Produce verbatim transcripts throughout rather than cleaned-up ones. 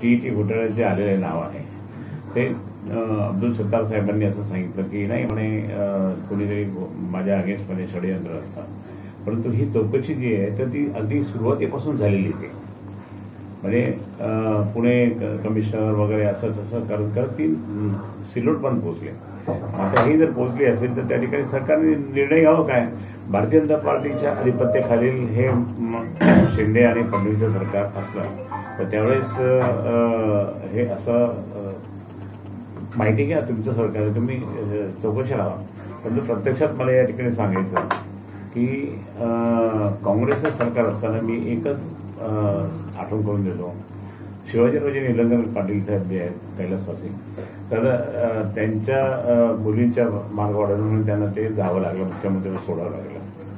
T T घोटाळ्याचे आलेले नाव आहे ते अब्दुल सत्तार साहेबांनी असं सांगितलं की नाही म्हणे कोणीतरी माझ्या अगेन्स्टमध्ये षडयंत्र असतं, परंतु ही चौकशी जी आहे तर ती अगदी सुरुवातीपासून झालेली आहे. म्हणजे पुणे कमिशनर वगैरे असंच असं करत करत ती सिल्लोड पण पोहोचले. आता ही जर पोहोचली असेल तर त्या ठिकाणी सरकारने निर्णय घ्यावा काय. भारतीय जनता पार्टीच्या आधिपत्याखालील हे शिंदे आणि फडणवीसचं सरकार असलं तर त्यावेळेस हे असं माहिती घ्या तुमचं सरकार तुम्ही चौकशी लावा. परंतु प्रत्यक्षात मला या ठिकाणी सांगायचं की काँग्रेसचं सरकार असताना मी एकच आठवण करून देतो. शिवाजीरावजी निलंगेकर पाटील साहेब जे आहेत कैलासवासी, तर त्यांच्या मुलींच्या मार्गवाढवून म्हणून त्यांना ते जावं लागलं, मुख्यमंत्र्यांना सोडावं लागलं.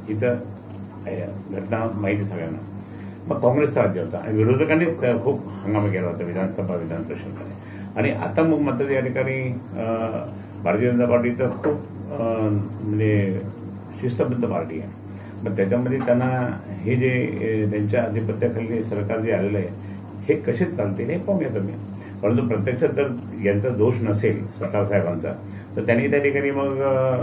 इथं घटना माहिती सगळ्यांना. मग काँग्रेसचा राज्य होता आणि विरोधकांनी खूप हंगामा केला होता विधानसभा विधान परिषदेमध्ये. आणि आता मग मात्र या ठिकाणी भारतीय जनता पार्टी तर खूप म्हणजे शिस्तबद्ध पार्टी आहे. मग त्याच्यामध्ये त्यांना हे जे त्यांच्या आधिपत्याखाली सरकार जे आलेलं आहे हे कसे चालतील हे पाहूया तुम्ही. परंतु प्रत्यक्षात जर यांचा दोष नसेल सत्तार साहेबांचा तर त्यांनी त्या ठिकाणी मग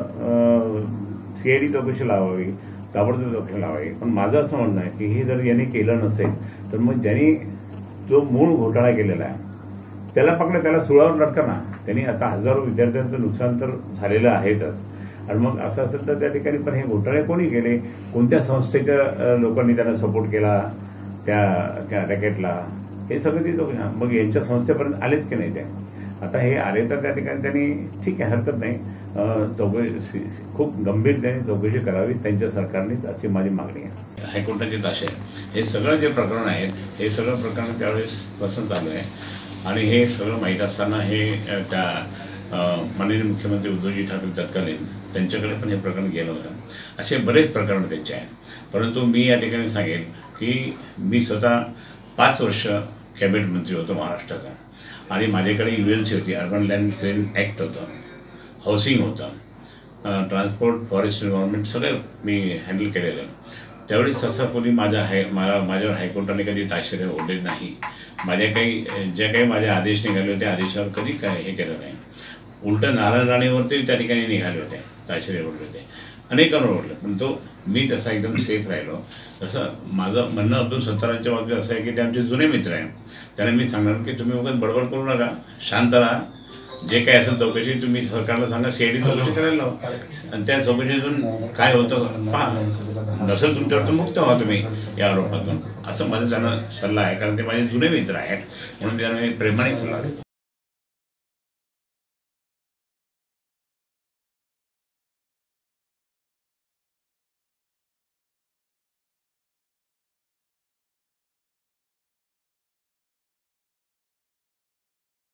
सीआयडी चौकशी लावावी, ताबडतोब चौकशी लावावी. पण माझं असं म्हणणं आहे की हे जर यांनी केलं नसेल तर मग ज्यांनी जो मूळ घोटाळा केलेला आहे त्याला पकडा, त्याला सुळावर लटका ना. त्यांनी आता हजारो विद्यार्थ्यांचं नुकसान तर झालेलं आहेतच. आणि मग असं असेल तर त्या ठिकाणी पण हे घोटाळे कोणी केले, कोणत्या संस्थेच्या लोकांनी त्यांना सपोर्ट केला त्या त्या रॅकेटला, हे सगळं ती चौकशी. मग यांच्या संस्थेपर्यंत आलेच की नाही ते. आता हे आले तर त्या ठिकाणी त्यांनी ठीक आहे, हरकत नाही, चौकशी खूप गंभीर त्यांनी चौकशी करावी त्यांच्या सरकारने, अशी माझी मागणी आहे. हायकोर्टाचे ताशे हे सगळं जे प्रकरण आहे हे सगळं प्रकरण त्यावेळेस पसंत आलं आहे. आणि हे सगळं माहीत असताना हे त्या माननीय मुख्यमंत्री उद्धवजी ठाकरे तत्कालीन त्यांच्याकडे पण हे प्रकरण गेलं होतं. असे बरेच प्रकरण त्यांचे आहे. परंतु मी या ठिकाणी सांगेल की मी स्वतः पाच वर्ष कॅबिनेट मंत्री होतो महाराष्ट्राचा. आणि माझ्याकडे यू एल सी होती, अर्बन लँड सेल ॲक्ट होतं, हाऊसिंग होतं, ट्रान्सपोर्ट, फॉरेस्ट एन्व्हायरमेंट सगळं मी हँडल केलेलं. त्यावेळी सहसा कोणी माझ्या हाय मला माझ्यावर हायकोर्टाने कधी ताशेरे ओढले नाही. माझ्या काही ज्या काही माझे आदेश निघाले होते आदेशावर कधी काय हे केलं नाही. उलटं नारायण राणेवरती त्या ठिकाणी निघाले होते, ताशेरे ओढले होते, अनेकांवर ओढले. पण तो मी तसा एकदम सेफ राहिलो. तसं माझं म्हणणं अब्दुल सत्तारांच्या बाबतीत असं आहे की ते आमचे जुने मित्र आहे. त्यांना मी सांगणार की तुम्ही उगाच बडबड करू नका, शांत राहा. जे काय असेल चौकशी तुम्ही सरकारला सांगा, सीआयडी चौकशी करायला लावा. आणि त्या चौकशीतून काय होतं पहा, नसेल तुमच्यावर तर मुक्त व्हा तुम्ही या आरोपातून, असं माझं त्यांना सल्ला आहे. कारण ते माझे जुने मित्र आहेत म्हणून त्यांना मी प्रेमाने सल्ला देतो.